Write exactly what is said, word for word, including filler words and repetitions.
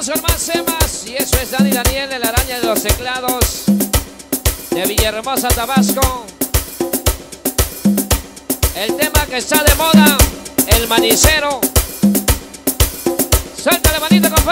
Seguimos con más temas y eso es Dani Daniel, el araña de los teclados de Villahermosa, Tabasco. El tema que está de moda, el manicero. Suéltale manito, compadre.